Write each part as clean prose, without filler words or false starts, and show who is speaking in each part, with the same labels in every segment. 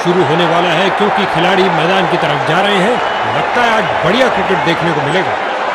Speaker 1: शुरू होने वाला है क्योंकि खिलाड़ी मैदान की तरफ जा रहे हैं। लगता है आज बढ़िया क्रिकेट देखने को मिलेगा।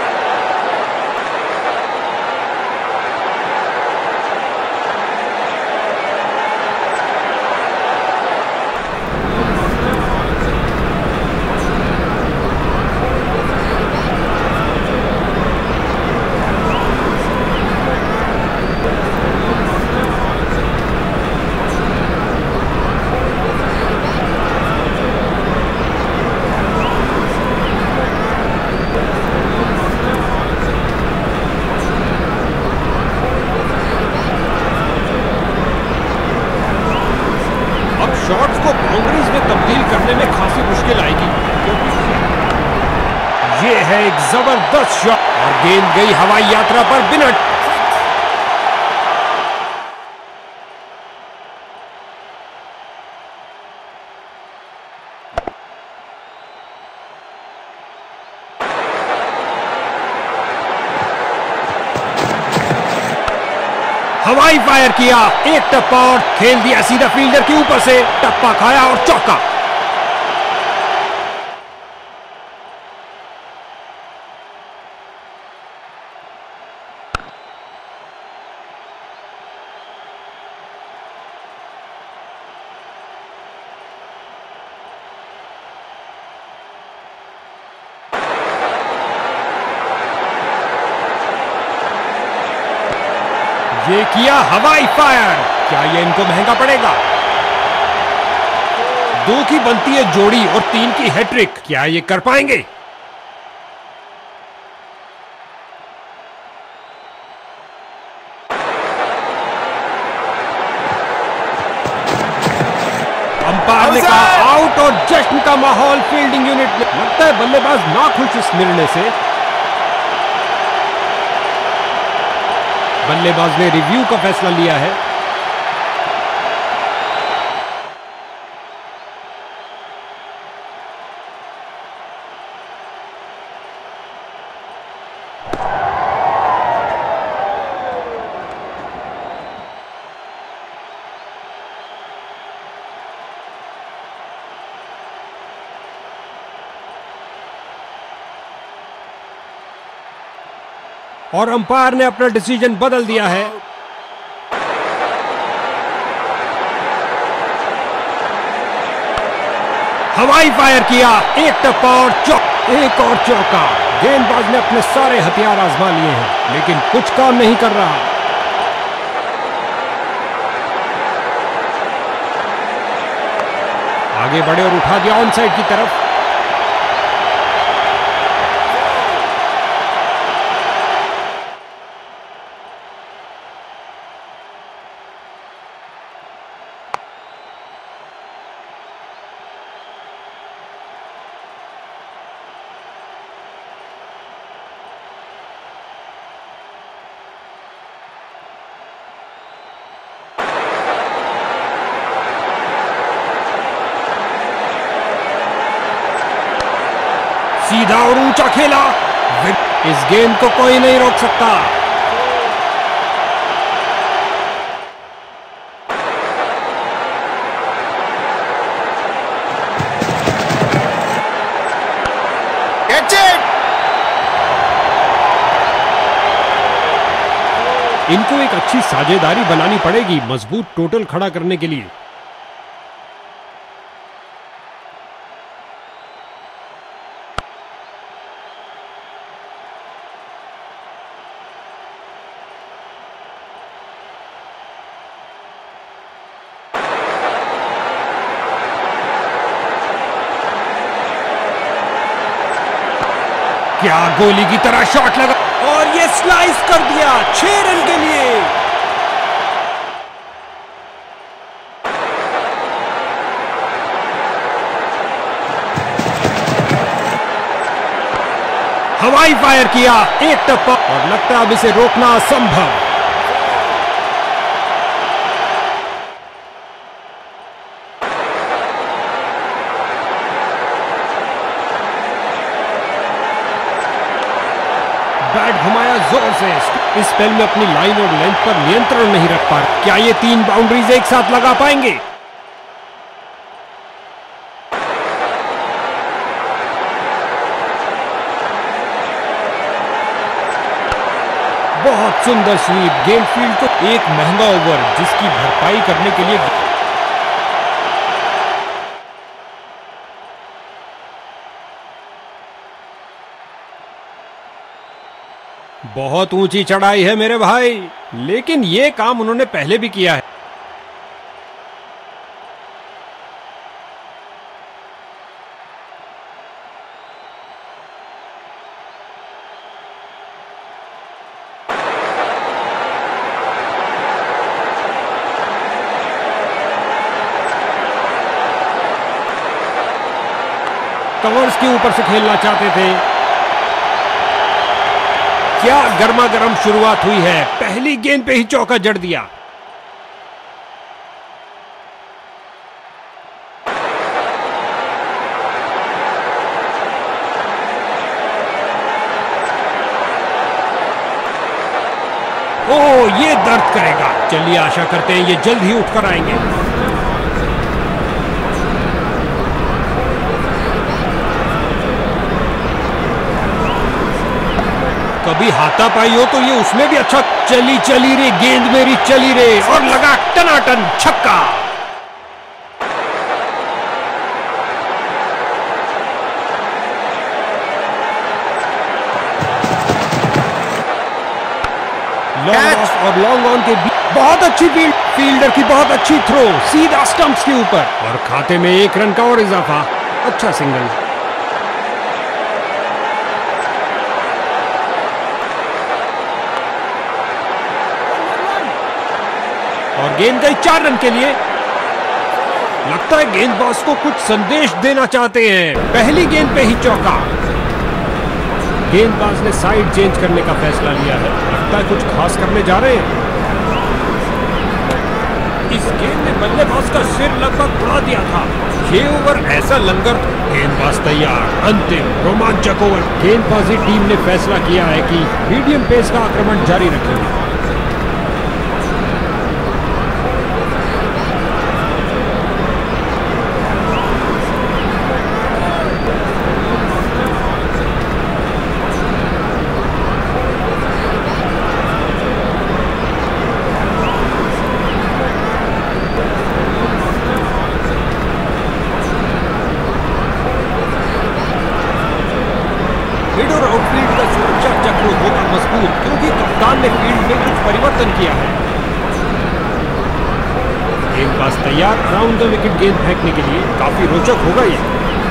Speaker 1: शॉट्स को बाउंड्रीज में तब्दील करने में खासी मुश्किल आएगी क्योंकि ये है एक जबरदस्त शॉट और गेंद गई हवाई यात्रा पर बिना। हवाई फायर किया, एक टप्पा और खेल दिया सीधा फील्डर के ऊपर से, टप्पा खाया और चौका। ये किया हवाई फायर, क्या ये इनको महंगा पड़ेगा? 2 की बनती है जोड़ी और 3 की हैट्रिक, क्या ये कर पाएंगे? अंपायर ने कहा आउट और जश्न का माहौल फील्डिंग यूनिट में। लगता है बल्लेबाज नाखुश इस निर्णय से। बल्लेबाज ने रिव्यू का फैसला लिया है। और अंपायर ने अपना डिसीजन बदल दिया है। हवाई फायर किया, एक टप्पा और एक और चौका। गेंदबाज ने अपने सारे हथियार आजमा लिए हैं लेकिन कुछ काम नहीं कर रहा। आगे बढ़े और उठा दिया ऑन साइड की तरफ। सीधा और ऊंचा खेला, इस गेंद को कोई नहीं रोक सकता। इनको एक अच्छी साझेदारी बनानी पड़ेगी मजबूत टोटल खड़ा करने के लिए। क्या गोली की तरह शॉट लगा और ये स्लाइस कर दिया 6 रन के लिए। हवाई फायर किया, एक टप्पा और लगता है अब इसे रोकना असंभव। बैट घुमाया जोर से। इस स्पेल में अपनी लाइन और लेंथ पर नियंत्रण नहीं रख पा रहे। क्या ये 3 बाउंड्रीज एक साथ लगा पाएंगे? बहुत सुंदर स्वीप। गेंद फील्ड को एक महंगा ओवर जिसकी भरपाई करने के लिए बहुत ऊंची चढ़ाई है मेरे भाई, लेकिन ये काम उन्होंने पहले भी किया है। कवर्स के ऊपर से खेलना चाहते थे। क्या गर्मा गर्म शुरुआत हुई है, पहली गेंद पे ही चौका जड़ दिया। ओह, ये दर्द करेगा। चलिए आशा करते हैं ये जल्द ही उठकर आएंगे। कभी हाथापाई हो तो ये उसमें भी अच्छा। चली चली रे गेंद मेरी, चली रे, और लगा टनाटन छक्का। लॉन्ग ऑफ और लॉन्ग ऑन के बीच बहुत अच्छी फील्डर की बहुत अच्छी थ्रो, सीधा स्टंप्स के ऊपर, और खाते में 1 रन का और इजाफा। अच्छा सिंगल। और गेंद गई 4 रन के लिए। लगता है गेंदबाज को कुछ संदेश देना चाहते हैं। पहली गेंद पे ही चौका। गेंदबाज ने साइड चेंज करने का फैसला लिया है। लगता है कुछ खास करने जा रहे हैं। इस गेंद ने बल्लेबाज का सिर लगभग उड़ा दिया था। ये ओवर ऐसा लंगर। गेंदबाज तैयार। अंतिम रोमांचक ओवर। गेंदबाजी टीम ने फैसला किया है कि मीडियम पेस का आक्रमण जारी रखेंगे। मिड और आउटफील्ड का सुरक्षा चक्र होगा मजबूत, क्योंकि कप्तान ने फील्ड में कुछ परिवर्तन किया है। गेंदबाज तैयार राउंड द विकेट गेंद फेंकने के लिए। काफी रोचक होगा ये।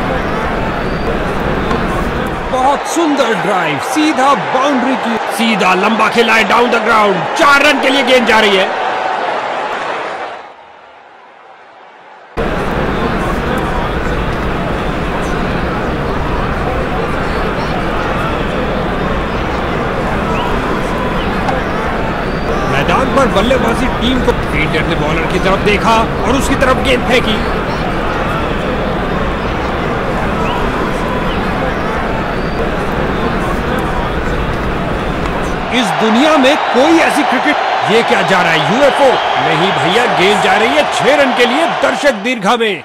Speaker 1: बहुत सुंदर ड्राइव, सीधा बाउंड्री की, सीधा लंबा खेला है डाउन द ग्राउंड। 4 रन के लिए गेंद जा रही है। मैदान पर बल्लेबाजी टीम को फील्डर ने बॉलर की तरफ देखा और उसकी तरफ गेंद फेंकी। इस दुनिया में कोई ऐसी क्रिकेट। ये क्या जा रहा है, यूएफओ? नहीं भैया, गेंद जा रही है 6 रन के लिए दर्शक दीर्घा में।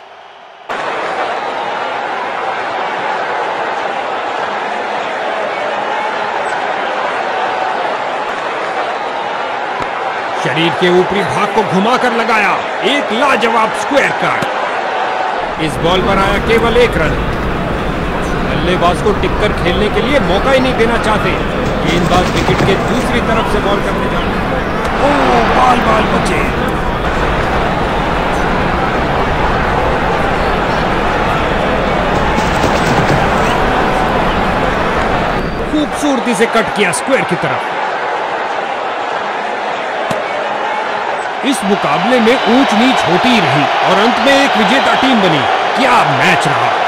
Speaker 1: शरीर के ऊपरी भाग को घुमाकर लगाया। एक लाजवाब स्क्वायर कट। इस बॉल पर आया केवल 1 रन। बल्लेबाज को टिककर खेलने के लिए मौका ही नहीं देना चाहते। गेंदबाज विकेट के दूसरी तरफ से बॉल करने जा रहे हैं। ओह, बाल बचे। खूबसूरती से कट किया स्क्वायर की तरफ। इस मुकाबले में ऊंच नीच होती ही रही और अंत में एक विजेता टीम बनी। क्या मैच रहा।